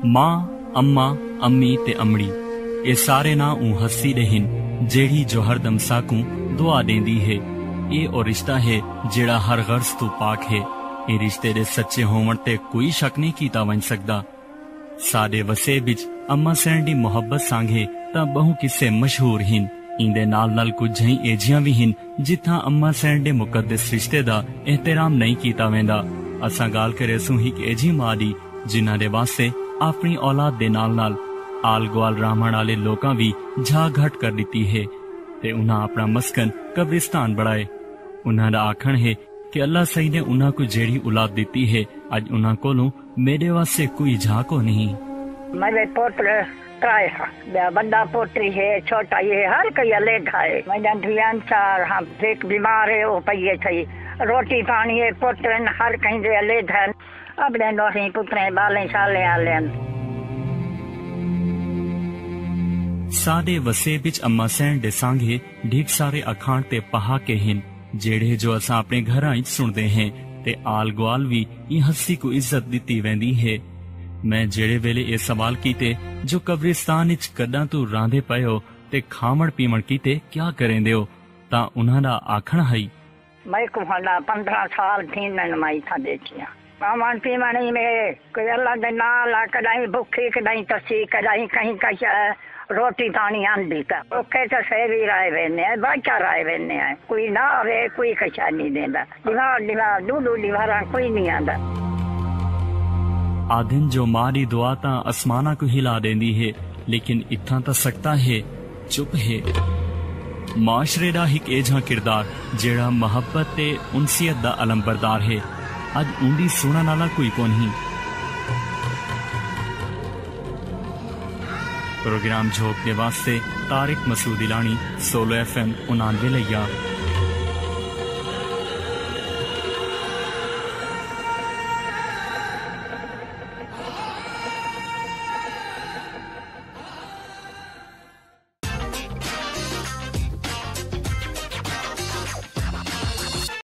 माँ, अम्मा, अम्मी ते अमड़ी ये सारे ना ऊ हस्सी दे हिन जेड़ी जो हरदम साकू दुआ देंदी है। ये और रिश्ता है जेड़ा हर गर्ज तू पाक है। ये रिश्ते दे सच्चे होवन ते कोई शक नहीं कीता वन सकदा। साडे वसे बिच अम्मा सैन दी मोहब्बत सांगे तां बहु किस्से मशहूर हिन। इंदे नाल कुछ जही एजियां भी हिन जिथा अम्मा सैन दे मुकद्दस रिश्ते दा एहतराम नहीं कीता वेंदा। असां गाल करे सू हिक एजी मां दी जिन्हां दे वास्ते अपनी औलाद दे नाल आल ग्वाल रामण आले लोकां भी झा घट कर दिती है ते उन्हां अपना मस्कन कब्रिस्तान बढ़ाए। उन्हां दा आखण है कि अल्लाह सही ने उन्हां को जेड़ी औलाद दिती है अज उन्हां कोलों मेरे वास्ते कोई झा को नहीं। मेरे पुत्र त्राय बड़ा पोत्री है, छोटा ये हर कोई अलग है। मेरा ध्यान चार हम एक बीमार है वो पहिए थी रोटी पानी है पुत्र हर कहीं दे अलग है। अपने नौही पुत्र बाले साले आले साडे वसे बिच अम्मा सैन दे सांगे ढेर सारे अखाण ते पहा के हिन जेड़े जो असा अपने घरां च सुनते हैं ते आल ग्वाल भी ये हस्सी को इज्जत दिती वेंदी है। मैं जेड़े वेले ये सवाल कीते जो कब्रिस्तान इच कदा तू रांधे पयो ते खावण पीवण कीते क्या करेंदे हो ता उन्हां दा आखण हई मैं को 15 साल थी नमाई था देखिया खावण पीवण में कोई अल्लाह दे नाल कदाई भूखी कदाई तसी कदाई कहीं कहीं रोटी पानी आंदी का ओके तो सेवी राय वेने बच्चा राय वेने कोई ना आवे कोई कछा नहीं देंदा दीवार दूधू दीवारा कोई नहीं आंदा। आदिन जो मारी दुआ ता आसमाना को हिला देंदी है लेकिन इतना तो सकता है चुप है। माशरे दा हिक एजा किरदार जेड़ा मोहब्बत ते उनसियत दा अलंबरदार है अज उंदी सुनन वाला कोई कोनी। प्रोग्राम झोंकने वास्ते तारिक मसूद इलानी, सोलो FM 99 लिया।